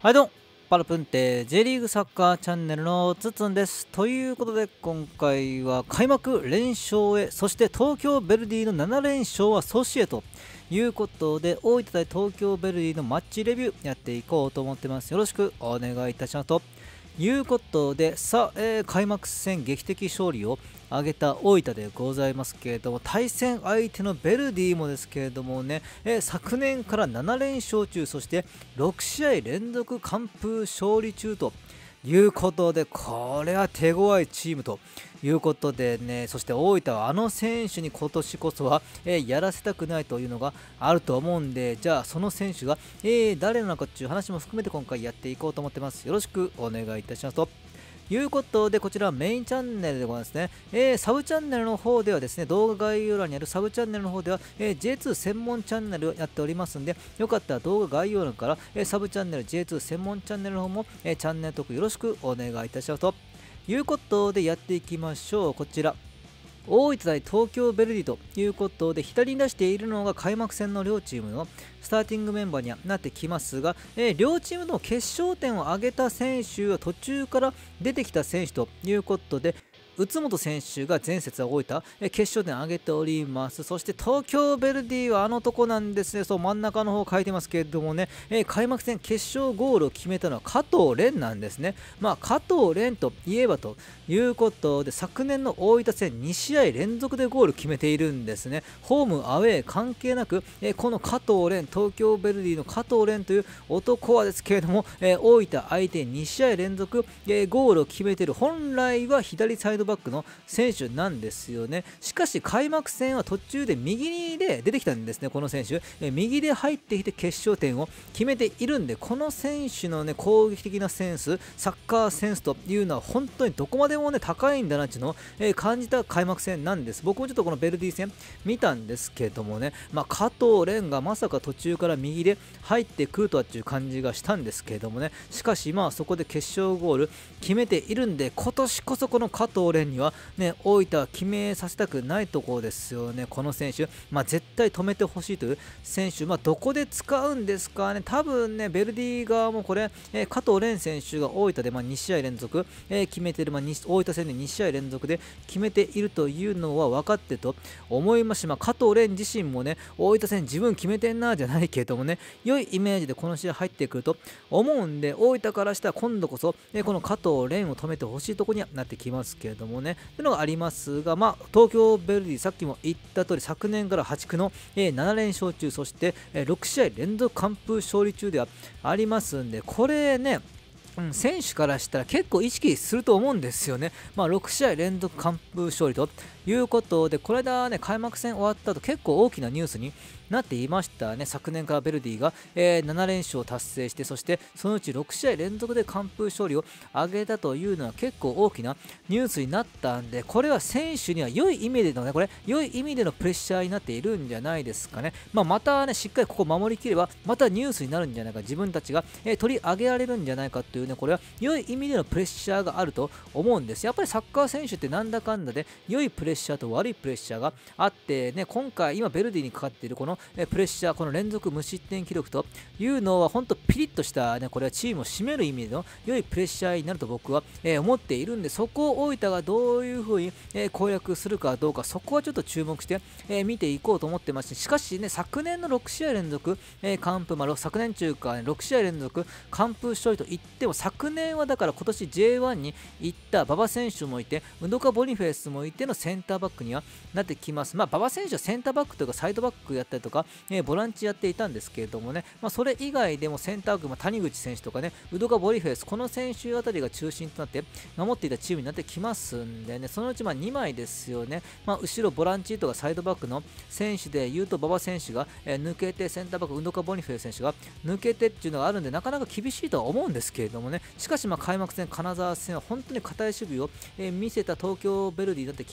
はいどうも、パルプンテ J リーグサッカーチャンネルのつつんです。ということで今回は開幕連勝へ、そして東京ヴェルディの7連勝は阻止へということで、大分対東京ヴェルディのマッチレビューやっていこうと思ってます。よろしくお願いいたしますということで、さあ、開幕戦劇的勝利を挙げた大分でございますけれども、対戦相手のベルディもですけれどもね、昨年から7連勝中、そして6試合連続完封勝利中ということで、これは手強いチームということでね、そして大分はあの選手に今年こそは、やらせたくないというのがあると思うんで、じゃあその選手が、誰なのかっていう話も含めて今回やっていこうと思ってます。よろしくお願いいたしますということで、こちらメインチャンネルでございますね。サブチャンネルの方ではですね、動画概要欄にあるサブチャンネルの方では、J2 専門チャンネルをやっておりますんで、よかったら動画概要欄から、サブチャンネル J2 専門チャンネルの方も、チャンネル登録よろしくお願いいたしますということでやっていきましょう。こちら大分対東京ヴェルディということで、左に出しているのが開幕戦の両チームのスターティングメンバーにはなってきますが、両チームの決勝点を挙げた選手は途中から出てきた選手ということで、宇都本選手が前節は大分決勝点を挙げております。そして東京ヴェルディはあのとこなんですね。そう真ん中の方書いてますけれどもね、開幕戦決勝ゴールを決めたのは加藤蓮なんですね。加藤蓮といえばということで、昨年の大分戦2試合連続でゴール決めているんですね。ホームアウェー関係なく、この加藤蓮、東京ヴェルディの加藤蓮という男はですけれども、大分相手に2試合連続、ゴールを決めている。本来は左サイドバックの選手なんですよね。しかし開幕戦は途中で右で出てきたんですね。この選手、右で入ってきて決勝点を決めているんで、この選手のね攻撃的なセンス、サッカーセンスというのは本当にどこまでもね高いんだなっていうのを、感じた開幕戦なんです。僕もちょっとこのベルディ戦見たんですけどもね、加藤蓮がまさか途中から右で入ってくるとはっていう感じがしたんですけどもね、しかしそこで決勝ゴール決めているんで、今年こそこの加藤蓮にはね、大分は決めさせたくないところですよね。この選手、絶対止めてほしいという選手、どこで使うんですかね。多分ね、ベルディ側もこれ、加藤蓮選手が大分で2試合連続、決めている、大分戦で2試合連続で決めているというのは分かってと思いますし、加藤蓮自身もね、大分戦自分決めてんなじゃないけれどもね、良いイメージでこの試合入ってくると思うんで、大分からしたら今度こそ、この加藤蓮を止めてほしいところにはなってきますけれどもね。というのがありますが、東京ヴェルディ、さっきも言った通り、昨年から破竹の7連勝中、そして6試合連続完封勝利中ではありますんで、これね、選手からしたら結構意識すると思うんですよね。6試合連続完封勝利ということで、これだね、開幕戦終わった後結構大きなニュースになっていましたね。昨年からベルディが、7連勝を達成して、そしてそのうち6試合連続で完封勝利を挙げたというのは結構大きなニュースになったんで、これは選手には良い意味でのね、良い意味でのプレッシャーになっているんじゃないですかね。またね、しっかりここ守りきれば、またニュースになるんじゃないか、自分たちが、取り上げられるんじゃないかというね、これは良い意味でのプレッシャーがあると思うんです。やっぱりサッカー選手ってなんだかんだで良いプレッシャーと悪いプレッシャーがあってね、今回今ベルディにかかっているこのプレッシャー、この連続無失点記録というのは本当ピリッとしたね、これはチームを締める意味での良いプレッシャーになると僕は、思っているんで、そこを大分がどういう風に、攻略するかどうか、そこはちょっと注目して、見ていこうと思ってまして、しかしね、昨年の6試合連続、完封、昨年中か、6試合連続完封勝利といっても、昨年はだから今年 J1 に行った馬場選手もいて、ウドカ・ボニフェスもいてのセンターバックにはなってきます。馬場選手はセンターバックというかサイドバックやったりとか、ボランチやっていたんですけれどもね、それ以外でもセンターバック、谷口選手とかね、ウドカ・ボニフェス、この選手あたりが中心となって守っていたチームになってきますんでね、そのうち2枚ですよね。後ろボランチとかサイドバックの選手で言うと馬場選手が、抜けて、センターバックウドカ・ボニフェス選手が抜けてっていうのがあるんで、なかなか厳しいとは思うんですけれどもね、しかし開幕戦金沢戦は本当に堅い守備を、見せた東京ヴェルディになってきますん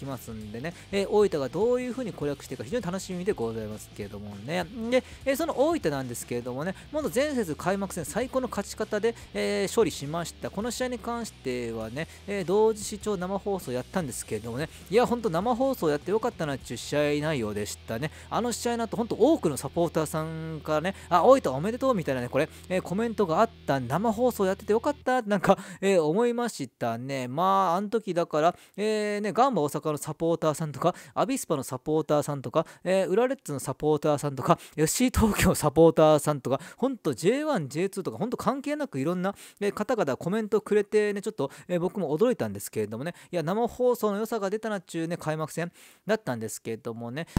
んでね、大分がどういう風に攻略していくか非常に楽しみでございますけれどもね。で、その大分なんですけれどもね、もっと前節開幕戦最高の勝ち方で、勝利しました。この試合に関してはね、同時視聴生放送やったんですけれどもね、いや、ほんと生放送やってよかったなっていう試合内容でしたね。あの試合の後、ほんと多くのサポーターさんからね、大分おめでとうみたいなね、これ、コメントがあった。生放送やっててよかったってなんか、思いましたね。まあ、あの時だから、ガンバ大阪のサポーターさんとか、アビスパのサポーターさんとか、浦レッズのサポーターさんとか、FC 東京サポーターさんとか、ほんと J1、J2 とか、ほんと関係なくいろんな、方々コメントくれてね、ちょっと、僕も驚いたんですけれどもね、いや、生放送の良さが出たなっちゅうね、開幕戦だったんですけれどもね。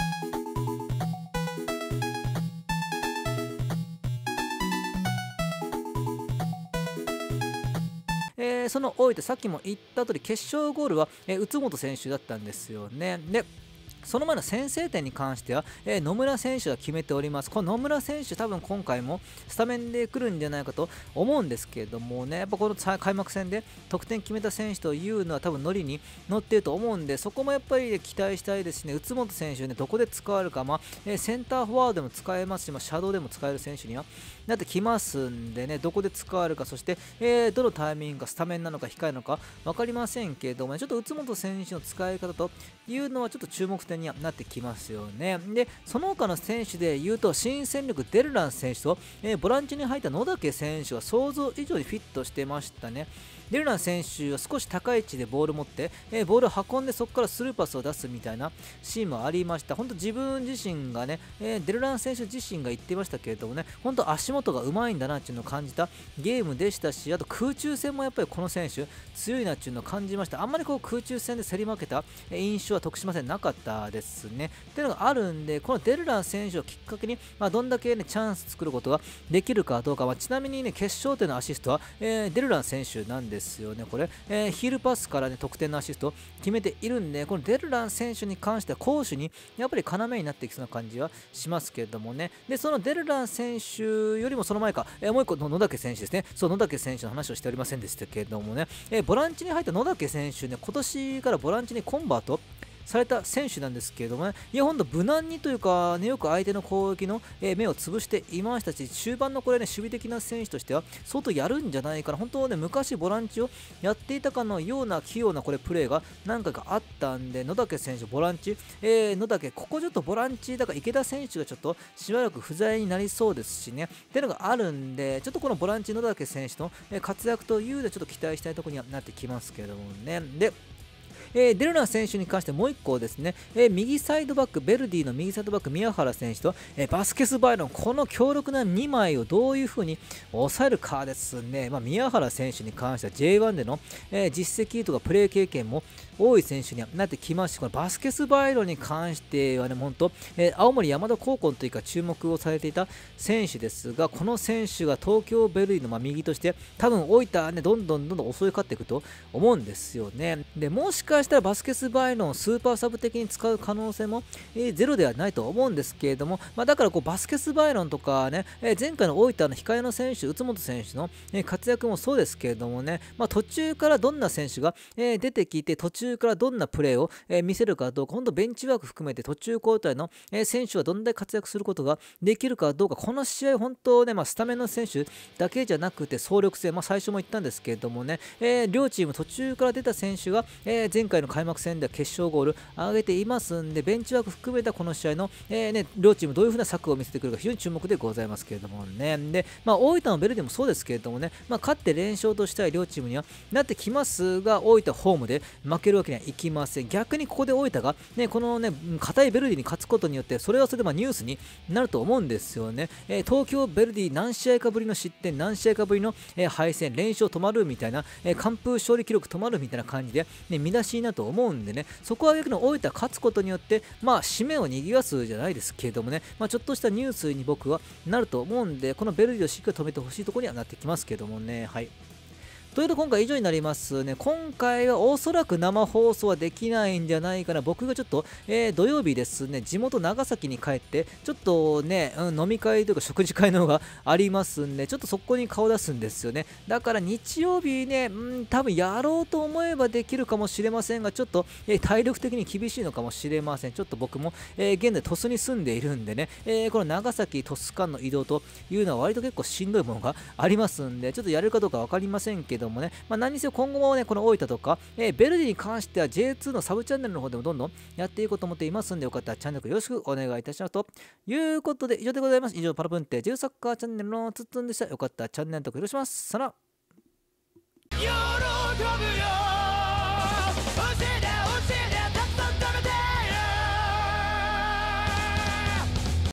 その大分、さっきも言った通り、決勝ゴールは、宇都本選手だったんですよね。で、その前の先制点に関しては、野村選手が決めております。この野村選手、多分今回もスタメンで来るんじゃないかと思うんですけれどもね、やっぱこの開幕戦で得点決めた選手というのは多分ノリに乗っていると思うんで、そこもやっぱり期待したいですしね、宇都本選手ね、どこで使われるか、センターフォワードでも使えますし、シャドウでも使える選手にはなってきますんでね、どこで使われるか、そして、どのタイミングがスタメンなのか控えなのか分かりませんけれどもね、ちょっと宇都本選手の使い方というのはちょっと注目点にはなってきますよね。で、その他の選手で言うと、新戦力デルラン選手と、ボランチに入った野竹選手は想像以上にフィットしてましたね。デルラン選手は少し高い位置でボールを持って、ボールを運んでそこからスルーパスを出すみたいなシーンもありました。本当自分自身がね、デルラン選手自身が言ってましたけれどもね、本当足元がうまいんだなっていうのを感じたゲームでしたし、あと空中戦もやっぱりこの選手強いなっていうのを感じました。あんまりこう空中戦で競り負けた印象は徳島戦なかったですね。っていうのがあるんで、このデルラン選手をきっかけに、どんだけ、ね、チャンス作ることができるかどうか、ちなみにね、決勝点のアシストは、デルラン選手なんですよね。これ、ヒールパスから、ね、得点のアシストを決めているんで、このデルラン選手に関しては攻守にやっぱり要になっていきそうな感じはしますけれどもね。で、そのデルラン選手よりもその前か、もう一個の野竹選手ですね。そう、野竹選手の話をしておりませんでしたけれどもね、ボランチに入った野竹選手ね、今年からボランチにコンバートされた選手なんですけれどもね、いや、ほんと無難にというか、ね、よく相手の攻撃の目を潰していましたし、終盤のこれね、守備的な選手としては相当やるんじゃないかな。本当ね、昔ボランチをやっていたかのような器用なこれプレーが何回かあったんで、野竹選手、ボランチ、野竹、ここちょっとボランチだから池田選手がちょっとしばらく不在になりそうですしね、っていうのがあるんで、ちょっとこのボランチ野竹選手の活躍というのでちょっと期待したいところにはなってきますけれどもね。で、デルナ選手に関してもう1個ですね、右サイドバック、ベルディの右サイドバック、宮原選手と、バスケスバイロン、この強力な2枚をどういう風に抑えるかですね。宮原選手に関しては J1 での、実績とかプレー経験も多い選手にはなってきますし、このバスケスバイロンに関してはね、本当、青森山田高校というか注目をされていた選手ですが、この選手が東京ベルディの右として、多分大分ね、どんどん襲いかかっていくと思うんですよね。で、もしかしたらバスケスバイロンをスーパーサブ的に使う可能性も、ゼロではないと思うんですけれども、だからこうバスケスバイロンとかね、前回の大分の控えの選手、宇都本選手の、活躍もそうですけれどもね、途中からどんな選手が、出てきて、途中からどんなプレーを、見せるかどうか、本当ベンチワーク含めて途中交代の、選手がどんだけ活躍することができるかどうか、この試合、本当ね、スタメンの選手だけじゃなくて、総力戦、最初も言ったんですけれどもね、両チーム途中から出た選手が、前回の開幕戦では決勝ゴール上げていますんで、ベンチワーク含めたこの試合の、両チームどういう風な策を見せてくるか非常に注目でございますけれどもね。で、大分のベルディもそうですけれどもね、勝って連勝としたい両チームにはなってきますが、大分ホームで負けるわけにはいきません。逆にここで大分が、このね、硬いベルディに勝つことによって、それはそれでニュースになると思うんですよね。東京ベルディ何試合かぶりの失点、何試合かぶりの、敗戦、連勝止まるみたいな、完封勝利記録止まるみたいな感じで、見出しになると思うんでね、そこは逆に大分勝つことによって、締めを賑わすじゃないですけれどもね、ちょっとしたニュースに僕はなると思うんで、このベルディをしっかり止めてほしいところにはなってきますけどもね。はい。 というと今回以上になりますね。今回はおそらく生放送はできないんじゃないかな。僕がちょっと、土曜日ですね、地元長崎に帰って、ちょっとね、飲み会というか食事会の方がありますんで、ちょっとそこに顔出すんですよね。だから日曜日ね、多分やろうと思えばできるかもしれませんが、ちょっと、体力的に厳しいのかもしれません。ちょっと僕も、現在鳥栖に住んでいるんでね、この長崎鳥栖間の移動というのは割と結構しんどいものがありますんで、ちょっとやれるかどうか分かりませんけどもね、何にせよ今後もね、この大分とか、ベルディに関しては J2 のサブチャンネルの方でもどんどんやっていこうと思っていますんで、よかったらチャンネルよろしくお願いいたしますということで、以上でございます。以上、パラプンテ J サッカーチャンネルのつっつんでした。よかったらチャンネル登録よろしくお願いします。さら。喜ぶよ